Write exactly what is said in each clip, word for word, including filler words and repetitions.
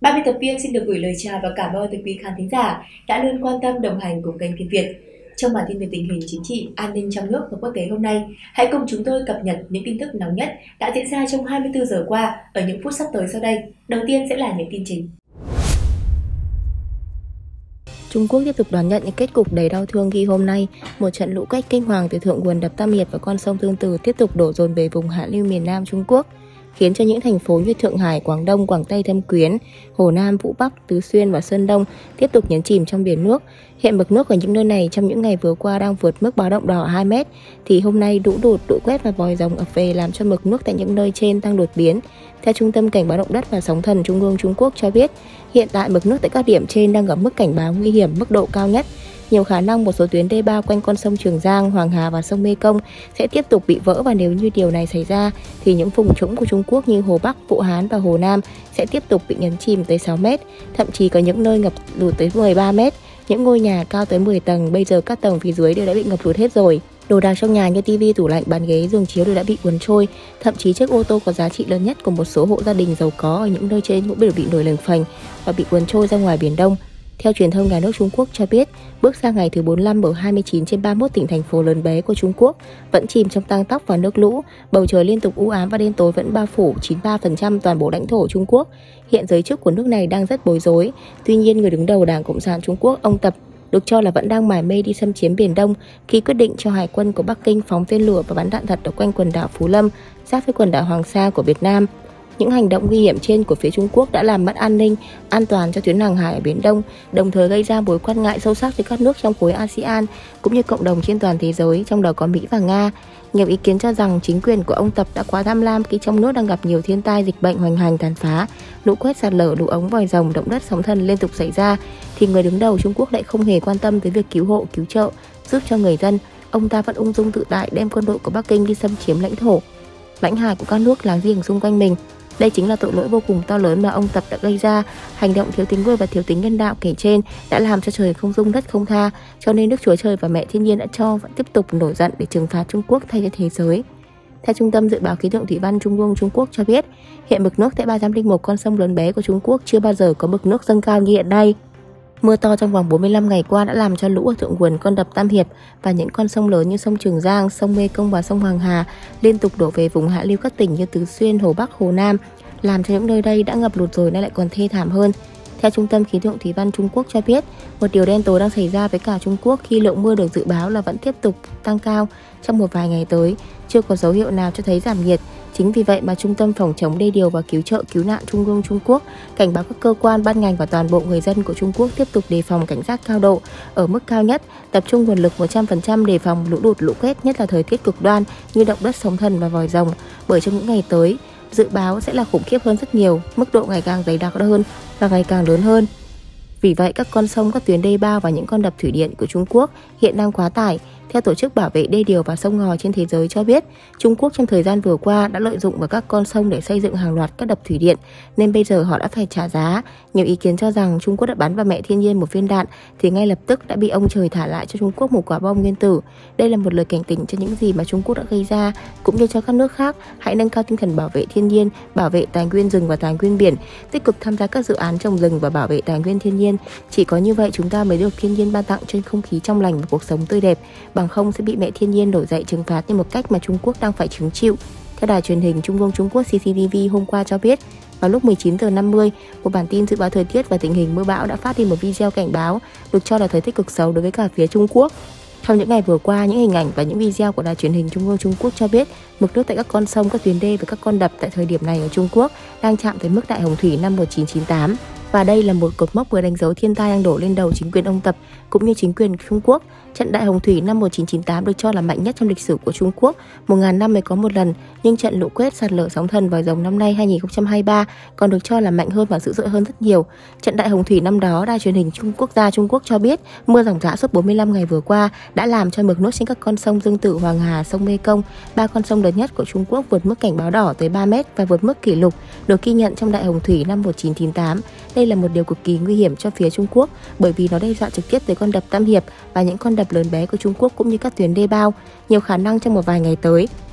Ban biên tập viên xin được gửi lời chào và cảm ơn tới quý khán thính giả đã luôn quan tâm đồng hành cùng kênh Tin Việt. Trong bản tin về tình hình chính trị, an ninh trong nước và quốc tế hôm nay, hãy cùng chúng tôi cập nhật những tin tức nóng nhất đã diễn ra trong hai mươi tư giờ qua ở những phút sắp tới sau đây. Đầu tiên sẽ là những tin chính. Trung Quốc tiếp tục đón nhận những kết cục đầy đau thương khi hôm nay, một trận lũ quét kinh hoàng từ thượng nguồn đập Tam Hiệp và con sông Tương Tự tiếp tục đổ dồn về vùng hạ lưu miền Nam Trung Quốc, khiến cho những thành phố như Thượng Hải, Quảng Đông, Quảng Tây, Thâm Quyến, Hồ Nam, Vũ Bắc, Tứ Xuyên và Sơn Đông tiếp tục nhấn chìm trong biển nước. Hiện mực nước ở những nơi này trong những ngày vừa qua đang vượt mức báo động đỏ hai mét, thì hôm nay lũ đột, lũ quét và vòi rồng ập về làm cho mực nước tại những nơi trên tăng đột biến. Theo Trung tâm Cảnh báo động đất và sóng thần Trung ương Trung Quốc cho biết, hiện tại mực nước tại các điểm trên đang ở mức cảnh báo nguy hiểm mức độ cao nhất. Nhiều khả năng một số tuyến đê bao quanh con sông Trường Giang, Hoàng Hà và sông Mê Công sẽ tiếp tục bị vỡ, và nếu như điều này xảy ra thì những vùng trũng của Trung Quốc như Hồ Bắc, Vũ Hán và Hồ Nam sẽ tiếp tục bị nhấn chìm tới sáu mét, thậm chí có những nơi ngập lụt tới mười ba mét. Những ngôi nhà cao tới mười tầng, bây giờ các tầng phía dưới đều đã bị ngập lụt hết rồi. Đồ đạc trong nhà như tivi, tủ lạnh, bàn ghế, giường chiếu đều đã bị cuốn trôi, thậm chí chiếc ô tô có giá trị lớn nhất của một số hộ gia đình giàu có ở những nơi trên cũng đều bị nổi lềnh phềnh và bị cuốn trôi ra ngoài biển Đông. Theo truyền thông nhà nước Trung Quốc cho biết, bước sang ngày thứ bốn mươi lăm ở hai mươi chín trên ba mươi mốt tỉnh thành phố lớn bé của Trung Quốc vẫn chìm trong tang tóc và nước lũ, bầu trời liên tục u ám và đêm tối vẫn bao phủ chín mươi ba phần trăm toàn bộ lãnh thổ Trung Quốc. Hiện giới chức của nước này đang rất bối rối. Tuy nhiên, người đứng đầu Đảng Cộng sản Trung Quốc, ông Tập, được cho là vẫn đang mải mê đi xâm chiếm Biển Đông khi quyết định cho Hải quân của Bắc Kinh phóng tên lửa và bắn đạn thật ở quanh quần đảo Phú Lâm, sát với quần đảo Hoàng Sa của Việt Nam. Những hành động nguy hiểm trên của phía Trung Quốc đã làm mất an ninh, an toàn cho tuyến hàng hải ở Biển Đông, đồng thời gây ra mối quan ngại sâu sắc với các nước trong khối a sê an cũng như cộng đồng trên toàn thế giới, trong đó có Mỹ và Nga. Nhiều ý kiến cho rằng chính quyền của ông Tập đã quá tham lam khi trong nước đang gặp nhiều thiên tai dịch bệnh hoành hành tàn phá, lũ quét, sạt lở, lũ ống, vòi rồng, động đất, sóng thần liên tục xảy ra, thì người đứng đầu Trung Quốc lại không hề quan tâm tới việc cứu hộ, cứu trợ, giúp cho người dân. Ông ta vẫn ung dung tự tại đem quân đội của Bắc Kinh đi xâm chiếm lãnh thổ, lãnh hải của các nước láng giềng xung quanh mình. Đây chính là tội lỗi vô cùng to lớn mà ông Tập đã gây ra. Hành động thiếu tính người và thiếu tính nhân đạo kể trên đã làm cho trời không dung đất không tha, cho nên Đức Chúa Trời và Mẹ Thiên Nhiên đã cho vẫn tiếp tục nổi giận để trừng phạt Trung Quốc thay cho thế giới. Theo Trung tâm Dự báo Khí tượng Thủy văn Trung ương Trung Quốc cho biết, hiện mực nước tại ba trăm lẻ một con sông lớn bé của Trung Quốc chưa bao giờ có mực nước dâng cao như hiện nay. Mưa to trong vòng bốn mươi lăm ngày qua đã làm cho lũ ở thượng nguồn con đập Tam Hiệp và những con sông lớn như sông Trường Giang, sông Mê Công và sông Hoàng Hà liên tục đổ về vùng hạ lưu các tỉnh như Tứ Xuyên, Hồ Bắc, Hồ Nam, làm cho những nơi đây đã ngập lụt rồi nay lại còn thê thảm hơn. Theo Trung tâm Khí tượng Thủy văn Trung Quốc cho biết, một điều đen tối đang xảy ra với cả Trung Quốc khi lượng mưa được dự báo là vẫn tiếp tục tăng cao trong một vài ngày tới, chưa có dấu hiệu nào cho thấy giảm nhiệt. Chính vì vậy mà Trung tâm Phòng chống đê điều và Cứu trợ Cứu nạn Trung ương Trung Quốc cảnh báo các cơ quan, ban ngành và toàn bộ người dân của Trung Quốc tiếp tục đề phòng cảnh giác cao độ ở mức cao nhất, tập trung nguồn lực một trăm phần trăm đề phòng lũ lụt, lũ quét, nhất là thời tiết cực đoan như động đất, sóng thần và vòi rồng, bởi trong những ngày tới dự báo sẽ là khủng khiếp hơn rất nhiều, mức độ ngày càng dày đặc hơn và ngày càng lớn hơn. Vì vậy, các con sông, các tuyến đê bao và những con đập thủy điện của Trung Quốc hiện đang quá tải. Theo Tổ chức Bảo vệ đê điều và sông ngòi trên thế giới cho biết, Trung Quốc trong thời gian vừa qua đã lợi dụng vào các con sông để xây dựng hàng loạt các đập thủy điện, nên bây giờ họ đã phải trả giá. Nhiều ý kiến cho rằng Trung Quốc đã bắn vào Mẹ Thiên Nhiên một viên đạn thì ngay lập tức đã bị ông trời thả lại cho Trung Quốc một quả bom nguyên tử. Đây là một lời cảnh tỉnh cho những gì mà Trung Quốc đã gây ra, cũng như cho các nước khác. Hãy nâng cao tinh thần bảo vệ thiên nhiên, bảo vệ tài nguyên rừng và tài nguyên biển, tích cực tham gia các dự án trồng rừng và bảo vệ tài nguyên thiên nhiên. Chỉ có như vậy chúng ta mới được thiên nhiên ban tặng cho không khí trong lành và cuộc sống tươi đẹp, bằng không sẽ bị Mẹ Thiên Nhiên nổi dậy trừng phạt như một cách mà Trung Quốc đang phải hứng chịu. Theo đài truyền hình Trung ương Trung Quốc xê xê tê vê hôm qua cho biết, vào lúc mười chín giờ năm mươi, một bản tin dự báo thời tiết và tình hình mưa bão đã phát đi một video cảnh báo được cho là thời tiết cực xấu đối với cả phía Trung Quốc. Trong những ngày vừa qua, những hình ảnh và những video của đài truyền hình Trung ương Trung Quốc cho biết mực nước tại các con sông, các tuyến đê và các con đập tại thời điểm này ở Trung Quốc đang chạm tới mức đại hồng thủy năm một nghìn chín trăm chín mươi tám. Và đây là một cột mốc vừa đánh dấu thiên tai đang đổ lên đầu chính quyền ông Tập cũng như chính quyền Trung Quốc. Trận đại hồng thủy năm một nghìn chín trăm chín mươi tám được cho là mạnh nhất trong lịch sử của Trung Quốc, một nghìn năm mới có một lần, nhưng trận lũ quét, sạt lở, sóng thần, vòi rồng năm nay hai nghìn không trăm hai mươi ba còn được cho là mạnh hơn và dữ dội hơn rất nhiều. Trận đại hồng thủy năm đó, đài truyền hình Trung Quốc gia Trung Quốc cho biết mưa ròng rã suốt bốn mươi lăm ngày vừa qua đã làm cho mực nước trên các con sông Tương Tự, Hoàng Hà, sông Mê Công, ba con sông lớn nhất của Trung Quốc vượt mức cảnh báo đỏ tới ba mét và vượt mức kỷ lục được ghi nhận trong đại hồng thủy năm một nghìn chín trăm chín mươi tám. Đây là một điều cực kỳ nguy hiểm cho phía Trung Quốc bởi vì nó đe dọa trực tiếp tới con đập Tam Hiệp và những con đập lớn bé của Trung Quốc cũng như các tuyến đê bao. Nhiều khả năng trong một vài ngày tới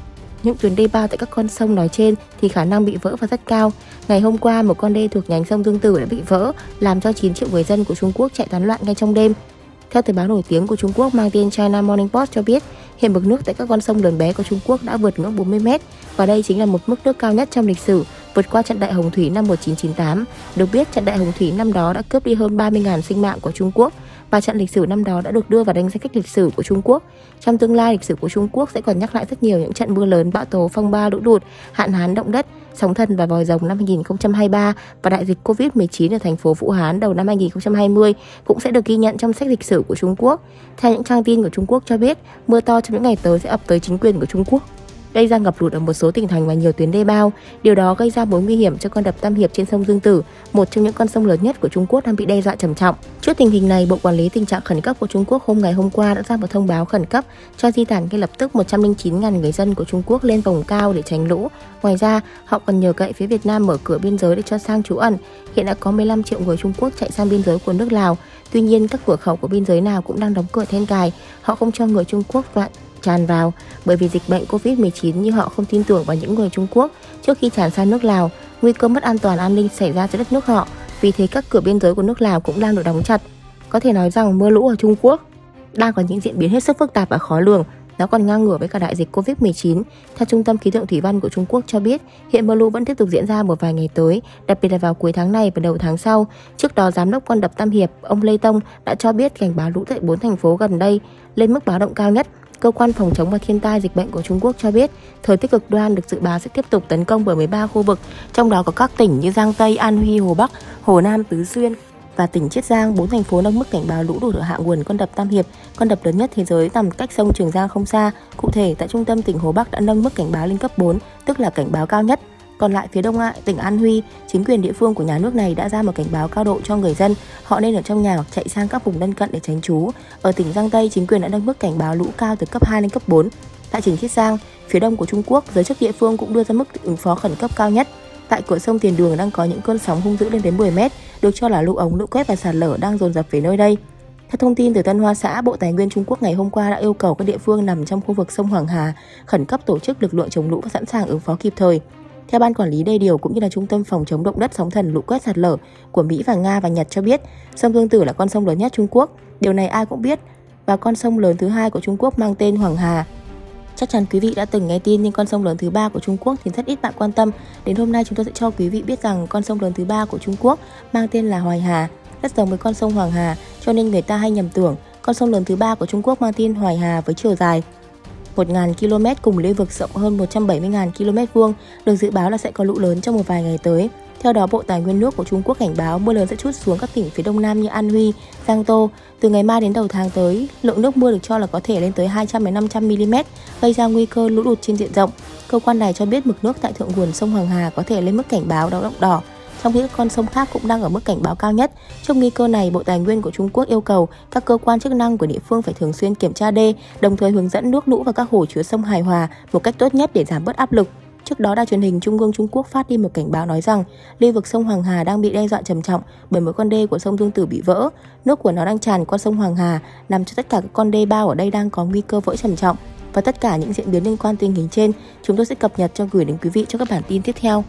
những tuyến đê bao tại các con sông nói trên thì khả năng bị vỡ và rất cao. Ngày hôm qua, một con đê thuộc nhánh sông Dương Tử đã bị vỡ, làm cho chín triệu người dân của Trung Quốc chạy tán loạn ngay trong đêm. Theo tờ báo nổi tiếng của Trung Quốc mang tên China Morning Post cho biết, hiện mực nước tại các con sông lớn bé của Trung Quốc đã vượt ngưỡng bốn mươi mét và đây chính là một mức nước cao nhất trong lịch sử, vượt qua trận đại hồng thủy năm một nghìn chín trăm chín mươi tám. Được biết, trận đại hồng thủy năm đó đã cướp đi hơn ba mươi nghìn sinh mạng của Trung Quốc và trận lịch sử năm đó đã được đưa vào danh sách lịch sử của Trung Quốc. Trong tương lai, lịch sử của Trung Quốc sẽ còn nhắc lại rất nhiều những trận mưa lớn, bão tố, phong ba, lũ lụt, hạn hán, động đất, sóng thần và vòi rồng năm hai nghìn không trăm hai mươi ba và đại dịch Covid mười chín ở thành phố Vũ Hán đầu năm hai nghìn không trăm hai mươi cũng sẽ được ghi nhận trong sách lịch sử của Trung Quốc. Theo những trang tin của Trung Quốc cho biết, mưa to trong những ngày tới sẽ ập tới chính quyền của Trung Quốc, gây ra ngập lụt ở một số tỉnh thành và nhiều tuyến đê bao. Điều đó gây ra mối nguy hiểm cho con đập Tam Hiệp trên sông Dương Tử, một trong những con sông lớn nhất của Trung Quốc đang bị đe dọa trầm trọng. Trước tình hình này, Bộ Quản lý Tình trạng Khẩn cấp của Trung Quốc hôm ngày hôm qua đã ra một thông báo khẩn cấp cho di tản ngay lập tức một trăm lẻ chín nghìn người dân của Trung Quốc lên vùng cao để tránh lũ. Ngoài ra, họ còn nhờ cậy phía Việt Nam mở cửa biên giới để cho sang trú ẩn. Hiện đã có mười lăm triệu người Trung Quốc chạy sang biên giới của nước Lào. Tuy nhiên, các cửa khẩu của biên giới nào cũng đang đóng cửa then cài. Họ không cho người Trung Quốc đoạn tràn vào bởi vì dịch bệnh Covid mười chín, nhưng họ không tin tưởng vào những người Trung Quốc trước khi tràn sang nước Lào. Nguy cơ mất an toàn an ninh xảy ra cho đất nước họ. Vì thế các cửa biên giới của nước Lào cũng đang được đóng chặt. Có thể nói rằng mưa lũ ở Trung Quốc đang có những diễn biến hết sức phức tạp và khó lường. Nó còn ngang ngửa với cả đại dịch Covid mười chín. Theo Trung tâm Khí tượng Thủy văn của Trung Quốc cho biết, hiện mưa lũ vẫn tiếp tục diễn ra một vài ngày tới, đặc biệt là vào cuối tháng này và đầu tháng sau. Trước đó, giám đốc con đập Tam Hiệp, ông Lê Tông đã cho biết cảnh báo lũ tại bốn thành phố gần đây lên mức báo động cao nhất. Cơ quan phòng chống và thiên tai dịch bệnh của Trung Quốc cho biết, thời tiết cực đoan được dự báo sẽ tiếp tục tấn công bởi mười ba khu vực, trong đó có các tỉnh như Giang Tây, An Huy, Hồ Bắc, Hồ Nam, Tứ Xuyên và tỉnh Chiết Giang. Bốn thành phố nâng mức cảnh báo lũ lụt ở hạ nguồn con đập Tam Hiệp, con đập lớn nhất thế giới nằm cách sông Trường Giang không xa. Cụ thể, tại trung tâm tỉnh Hồ Bắc đã nâng mức cảnh báo lên cấp bốn, tức là cảnh báo cao nhất. Còn lại phía đông ạ, tỉnh An Huy, chính quyền địa phương của nhà nước này đã ra một cảnh báo cao độ cho người dân, họ nên ở trong nhà hoặc chạy sang các vùng lân cận để tránh trú. Ở tỉnh Giang Tây, chính quyền đã nâng mức cảnh báo lũ cao từ cấp hai lên cấp bốn. Tại tỉnh Chiết Giang, phía đông của Trung Quốc, giới chức địa phương cũng đưa ra mức ứng phó khẩn cấp cao nhất. Tại cửa sông Tiền Đường đang có những cơn sóng hung dữ lên đến mười mét, được cho là lũ ống, lũ quét và sạt lở đang dồn dập về nơi đây. Theo thông tin từ Tân Hoa Xã, Bộ Tài nguyên Trung Quốc ngày hôm qua đã yêu cầu các địa phương nằm trong khu vực sông Hoàng Hà khẩn cấp tổ chức lực lượng chống lũ và sẵn sàng ứng phó kịp thời. Theo Ban Quản lý Đê điều cũng như là Trung tâm Phòng chống động đất, sóng thần, lũ quét, sạt lở của Mỹ và Nga và Nhật cho biết, sông Dương Tử là con sông lớn nhất Trung Quốc. Điều này ai cũng biết. Và con sông lớn thứ hai của Trung Quốc mang tên Hoàng Hà. Chắc chắn quý vị đã từng nghe tin, nhưng con sông lớn thứ ba của Trung Quốc thì rất ít bạn quan tâm. Đến hôm nay chúng tôi sẽ cho quý vị biết rằng con sông lớn thứ ba của Trung Quốc mang tên là Hoài Hà, rất giống với con sông Hoàng Hà, cho nên người ta hay nhầm tưởng con sông lớn thứ ba của Trung Quốc mang tên Hoài Hà với chiều dài một nghìn ki lô mét cùng lưu vực rộng hơn một trăm bảy mươi nghìn ki lô mét vuông, được dự báo là sẽ có lũ lớn trong một vài ngày tới. Theo đó, Bộ Tài nguyên nước của Trung Quốc cảnh báo mưa lớn sẽ trút xuống các tỉnh phía đông nam như An Huy, Giang Tô. Từ ngày mai đến đầu tháng tới, lượng nước mưa được cho là có thể lên tới hai trăm đến năm trăm mi li mét, gây ra nguy cơ lũ lụt trên diện rộng. Cơ quan này cho biết mực nước tại thượng nguồn sông Hoàng Hà có thể lên mức cảnh báo báo động đỏ, trong khi các con sông khác cũng đang ở mức cảnh báo cao nhất. Trước nguy cơ này, Bộ Tài nguyên của Trung Quốc yêu cầu các cơ quan chức năng của địa phương phải thường xuyên kiểm tra đê, đồng thời hướng dẫn nước lũ vào các hồ chứa sông hài hòa một cách tốt nhất để giảm bớt áp lực. Trước đó, đài truyền hình Trung ương Trung Quốc phát đi một cảnh báo nói rằng lưu vực sông Hoàng Hà đang bị đe dọa trầm trọng bởi một con đê của sông Dương Tử bị vỡ. Nước của nó đang tràn qua sông Hoàng Hà, làm cho tất cả các con đê bao ở đây đang có nguy cơ vỡ trầm trọng. Và tất cả những diễn biến liên quan tình hình trên, chúng tôi sẽ cập nhật cho gửi đến quý vị trong các bản tin tiếp theo.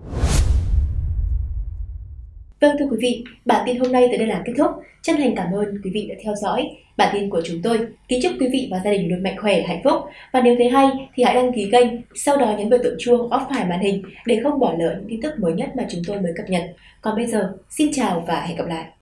Vâng, thưa quý vị, bản tin hôm nay tới đây là kết thúc. Chân thành cảm ơn quý vị đã theo dõi bản tin của chúng tôi. Kính chúc quý vị và gia đình luôn mạnh khỏe, hạnh phúc. Và nếu thấy hay thì hãy đăng ký kênh, sau đó nhấn vào tượng chuông off phải màn hình để không bỏ lỡ những tin tức mới nhất mà chúng tôi mới cập nhật. Còn bây giờ, xin chào và hẹn gặp lại.